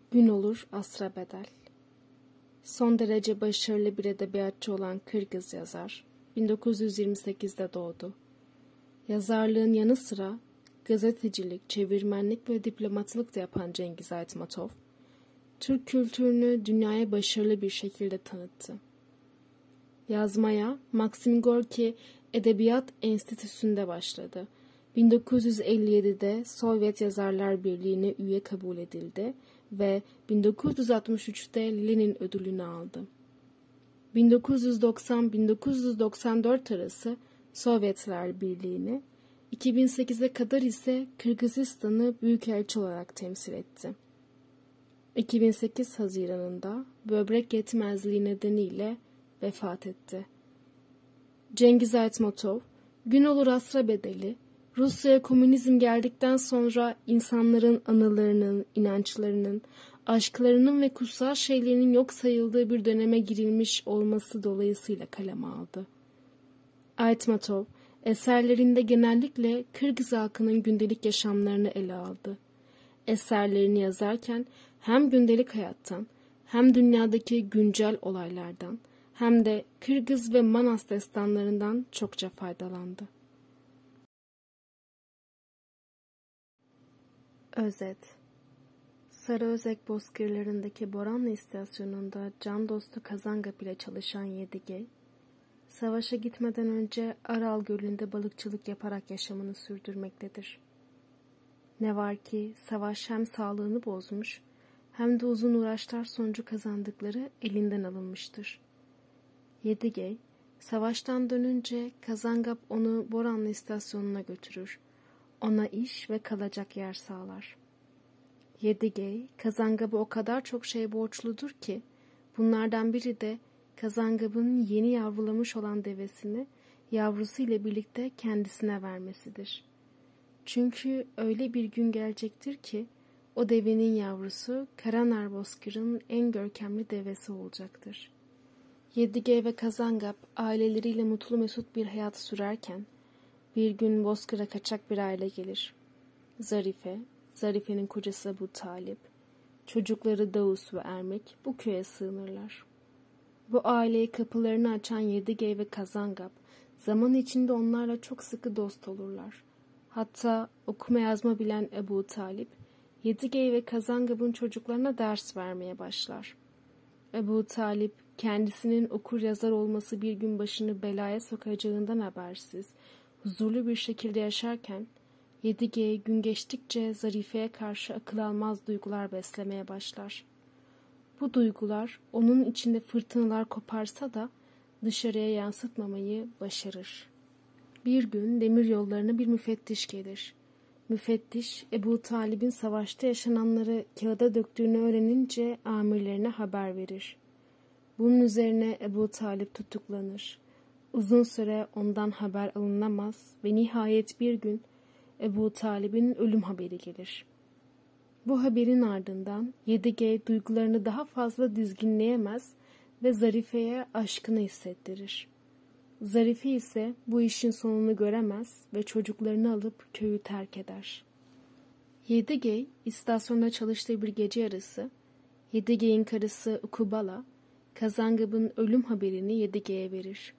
Gün olur asra bedel. Son derece başarılı bir edebiyatçı olan Kırgız yazar, 1928'de doğdu. Yazarlığın yanı sıra gazetecilik, çevirmenlik ve diplomatlık da yapan Cengiz Aytmatov, Türk kültürünü dünyaya başarılı bir şekilde tanıttı. Yazmaya Maxim Gorki Edebiyat Enstitüsü'nde başladı. 1957'de Sovyet Yazarlar Birliği'ne üye kabul edildi ve 1963'te Lenin ödülünü aldı. 1990-1994 arası Sovyetler Birliği'ni, 2008'e kadar ise Kırgızistan'ı büyükelçi olarak temsil etti. 2008 Haziran'ında böbrek yetmezliği nedeniyle vefat etti. Cengiz Aytmatov, Gün olur asra bedeli, Rusya'ya komünizm geldikten sonra insanların anılarının, inançlarının, aşklarının ve kutsal şeylerinin yok sayıldığı bir döneme girilmiş olması dolayısıyla kaleme aldı. Aytmatov, eserlerinde genellikle Kırgız halkının gündelik yaşamlarını ele aldı. Eserlerini yazarken hem gündelik hayattan, hem dünyadaki güncel olaylardan, hem de Kırgız ve Manas destanlarından çokça faydalandı. Özet. Sarıözek bozkırlarındaki Boranlı istasyonunda can dostu Kazangap ile çalışan Yedigey, savaşa gitmeden önce Aral Gölü'nde balıkçılık yaparak yaşamını sürdürmektedir. Ne var ki savaş hem sağlığını bozmuş, hem de uzun uğraşlar sonucu kazandıkları elinden alınmıştır. Yedigey, savaştan dönünce Kazangap onu Boranlı istasyonuna götürür. Ona iş ve kalacak yer sağlar. Yedigey, Kazangap'a o kadar çok şey borçludur ki, bunlardan biri de Kazangap'ın yeni yavrulamış olan devesini yavrusu ile birlikte kendisine vermesidir. Çünkü öyle bir gün gelecektir ki, o devenin yavrusu Karanar Bozkır'ın en görkemli devesi olacaktır. Yedigey ve Kazangap aileleriyle mutlu mesut bir hayat sürerken, bir gün Bozkır'a kaçak bir aile gelir. Zarife, Zarife'nin kocası Ebu Talip, çocukları Davus ve Ermek bu köye sığınırlar. Bu aileye kapılarını açan Yedigey ve Kazangap, zaman içinde onlarla çok sıkı dost olurlar. Hatta okuma yazma bilen Ebu Talip, Yedigey ve Kazangap'ın çocuklarına ders vermeye başlar. Ebu Talip, kendisinin okur yazar olması bir gün başını belaya sokacağından habersiz, huzurlu bir şekilde yaşarken, Yedigey gün geçtikçe Zarife'ye karşı akıl almaz duygular beslemeye başlar. Bu duygular onun içinde fırtınalar koparsa da dışarıya yansıtmamayı başarır. Bir gün demir yollarına bir müfettiş gelir. Müfettiş, Ebu Talib'in savaşta yaşananları kağıda döktüğünü öğrenince amirlerine haber verir. Bunun üzerine Ebu Talib tutuklanır. Uzun süre ondan haber alınamaz ve nihayet bir gün Ebu Talib'in ölüm haberi gelir. Bu haberin ardından Yedigey duygularını daha fazla dizginleyemez ve Zarife'ye aşkını hissettirir. Zarife ise bu işin sonunu göremez ve çocuklarını alıp köyü terk eder. Yedigey istasyonda çalıştığı bir gece yarısı Yedigey'in karısı Ukubala, Kazangap'ın ölüm haberini Yedigey'e verir.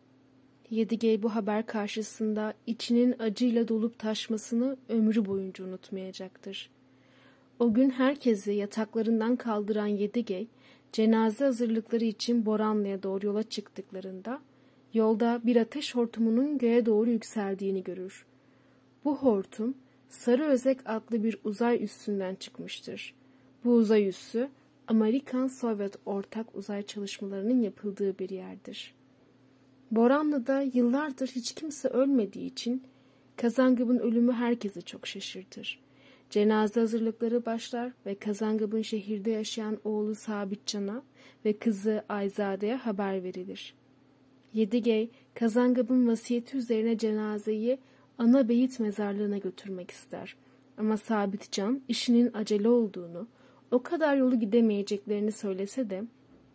Yedigey bu haber karşısında içinin acıyla dolup taşmasını ömrü boyunca unutmayacaktır. O gün herkesi yataklarından kaldıran Yedigey, cenaze hazırlıkları için Boranlı'ya doğru yola çıktıklarında, yolda bir ateş hortumunun göğe doğru yükseldiğini görür. Bu hortum, Sarıözek adlı bir uzay üssünden çıkmıştır. Bu uzay üssü, Amerikan-Sovyet ortak uzay çalışmalarının yapıldığı bir yerdir. Boranlı'da yıllardır hiç kimse ölmediği için Kazangap'ın ölümü herkesi çok şaşırtır. Cenaze hazırlıkları başlar ve Kazangap'ın şehirde yaşayan oğlu Sabitcan'a ve kızı Ayzade'ye haber verilir. Yedigey, Kazangap'ın vasiyeti üzerine cenazeyi Ana Beyit mezarlığına götürmek ister. Ama Sabitcan işinin acele olduğunu, o kadar yolu gidemeyeceklerini söylese de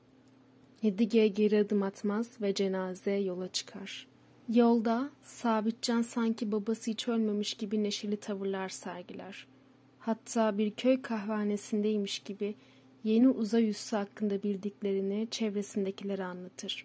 Yedigey geri adım atmaz ve cenaze yola çıkar. Yolda Sabitcan sanki babası hiç ölmemiş gibi neşeli tavırlar sergiler. Hatta bir köy kahvehanesindeymiş gibi yeni uzay üssü hakkında bildiklerini çevresindekilere anlatır.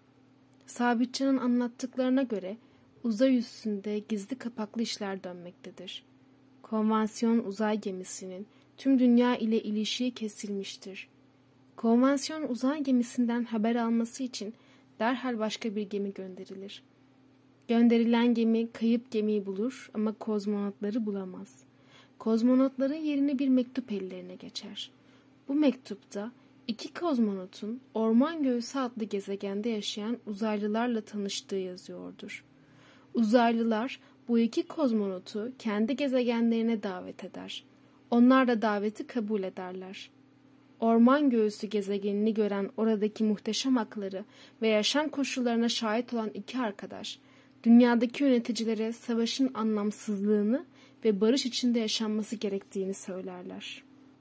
Sabitcan'ın anlattıklarına göre uzay üssünde gizli kapaklı işler dönmektedir. Konvansiyon uzay gemisinin tüm dünya ile ilişiği kesilmiştir. Konvansiyon uzay gemisinden haber alması için derhal başka bir gemi gönderilir. Gönderilen gemi kayıp gemiyi bulur ama kozmonotları bulamaz. Kozmonotların yerini bir mektup ellerine geçer. Bu mektupta iki kozmonotun Orman Göğsü adlı gezegende yaşayan uzaylılarla tanıştığı yazıyordur. Uzaylılar bu iki kozmonotu kendi gezegenlerine davet eder. Onlar da daveti kabul ederler. Orman Göğsü gezegenini gören oradaki muhteşem hakları ve yaşam koşullarına şahit olan iki arkadaş, dünyadaki yöneticilere savaşın anlamsızlığını ve barış içinde yaşanması gerektiğini söylerler.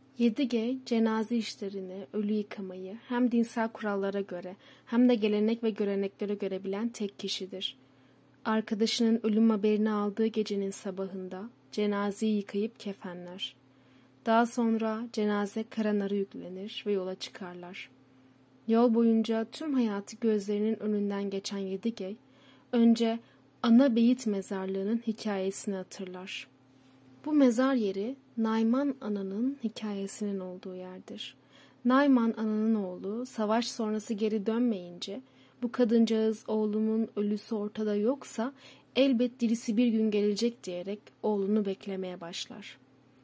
7G, cenaze işlerini, ölü yıkamayı hem dinsel kurallara göre hem de gelenek ve göreneklere göre bilen tek kişidir. Arkadaşının ölüm haberini aldığı gecenin sabahında cenazeyi yıkayıp kefenler. Daha sonra cenaze karanara yüklenir ve yola çıkarlar. Yol boyunca tüm hayatı gözlerinin önünden geçen 7G, önce Ana Beyit mezarlığının hikayesini hatırlar. Bu mezar yeri Nayman Ana'nın hikayesinin olduğu yerdir. Nayman Ana'nın oğlu savaş sonrası geri dönmeyince bu kadıncağız oğlumun ölüsü ortada yoksa elbet dirisi bir gün gelecek diyerek oğlunu beklemeye başlar.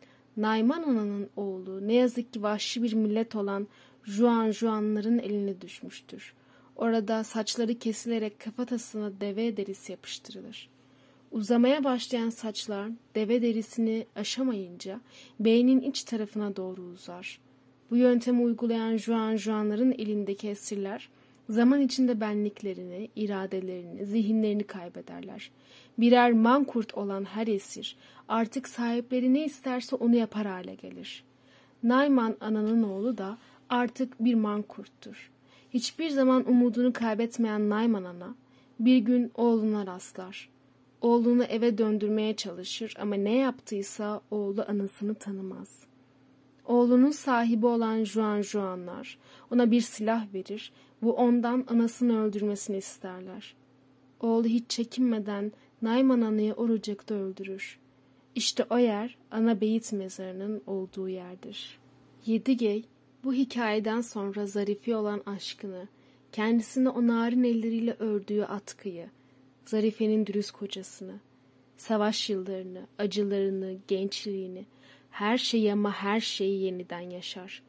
Nayman Ana'nın oğlu ne yazık ki vahşi bir millet olan Juanların eline düşmüştür. Orada saçları kesilerek kafatasına deve derisi yapıştırılır. Uzamaya başlayan saçlar deve derisini aşamayınca beynin iç tarafına doğru uzar. Bu yöntemi uygulayan Juanların elindeki esirler zaman içinde benliklerini, iradelerini, zihinlerini kaybederler. Birer mankurt olan her esir artık sahipleri ne isterse onu yapar hale gelir. Nayman Ana'nın oğlu da artık bir mankurttur. Hiçbir zaman umudunu kaybetmeyen Nayman Ana bir gün oğluna rastlar. Oğlunu eve döndürmeye çalışır ama ne yaptıysa oğlu anasını tanımaz. Oğlunun sahibi olan Juanlar ona bir silah verir ve ondan anasını öldürmesini isterler. Oğlu hiç çekinmeden Nayman Ana'yı oracıkta öldürür. İşte o yer Ana Beyit mezarının olduğu yerdir. 7G bu hikayeden sonra Zarife'ye olan aşkını, kendisini o narin elleriyle ördüğü atkıyı, Zarife'nin dürüst kocasını, savaş yıllarını, acılarını, gençliğini, her şeyi ama her şeyi yeniden yaşar.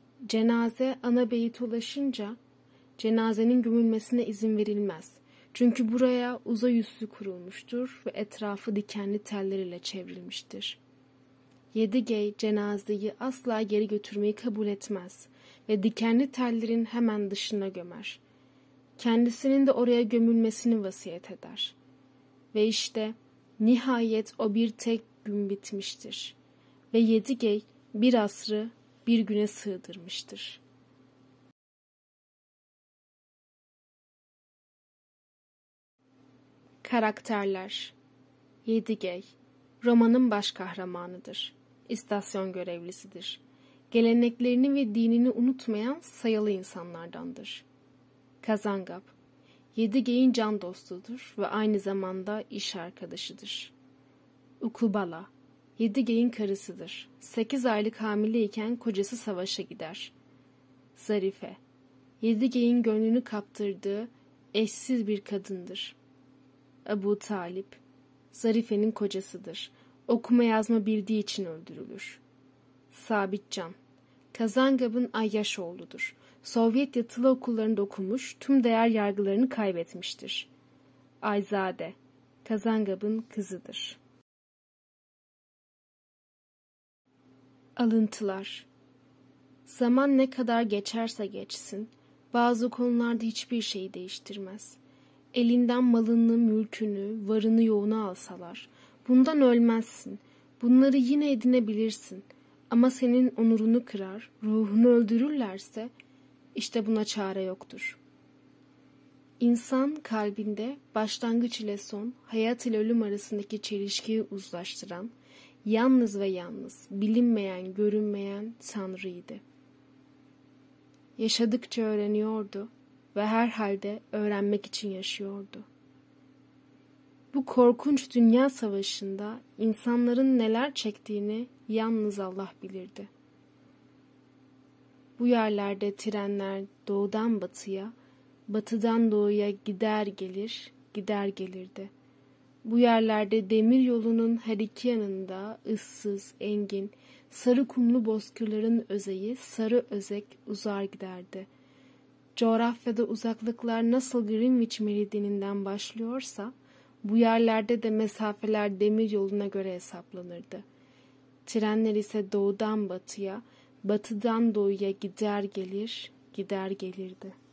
Cenaze Ana Beyit'e ulaşınca cenazenin gömülmesine izin verilmez. Çünkü buraya uzay üssü kurulmuştur ve etrafı dikenli teller ile çevrilmiştir. 7G cenazeyi asla geri götürmeyi kabul etmez ve dikenli tellerin hemen dışına gömer. Kendisinin de oraya gömülmesini vasiyet eder. Ve işte nihayet o bir tek gün bitmiştir. Ve 7G bir asrı bir güne sığdırmıştır. Karakterler 7G romanın baş kahramanıdır. İstasyon görevlisidir. Geleneklerini ve dinini unutmayan sayılı insanlardandır. Kazangap 7G'in can dostudur ve aynı zamanda iş arkadaşıdır. Ukubala 7G'in karısıdır. 8 aylık hamileyken kocası savaşa gider. Zarife 7G'in gönlünü kaptırdığı eşsiz bir kadındır. Abu Talip Zarife'nin kocasıdır. Okuma yazma bildiği için öldürülür. Sabitcan Kazangap'ın ayyaş oğludur. Sovyet yatılı okullarında okumuş, tüm değer yargılarını kaybetmiştir. Ayzade Kazangap'ın kızıdır. Alıntılar Zaman ne kadar geçerse geçsin, bazı konularda hiçbir şeyi değiştirmez. Elinden malını, mülkünü, varını yoğunu alsalar, bundan ölmezsin, bunları yine edinebilirsin. Ama senin onurunu kırar, ruhunu öldürürlerse, işte buna çare yoktur. İnsan kalbinde başlangıç ile son, hayat ile ölüm arasındaki çelişkiyi uzlaştıran, yalnız ve yalnız, bilinmeyen, görünmeyen Tanrı'ydı. Yaşadıkça öğreniyordu ve herhalde öğrenmek için yaşıyordu. Bu korkunç dünya savaşında insanların neler çektiğini yalnız Allah bilirdi. Bu yerlerde trenler doğudan batıya, batıdan doğuya gider gelir, gider gelirdi. Bu yerlerde demir yolunun her iki yanında ıssız, engin, sarı kumlu bozkırların özeyi sarı özek uzar giderdi. Coğrafyada uzaklıklar nasıl Greenwich meridyeninden başlıyorsa, bu yerlerde de mesafeler demir yoluna göre hesaplanırdı. Trenler ise doğudan batıya, batıdan doğuya gider gelir, gider gelirdi.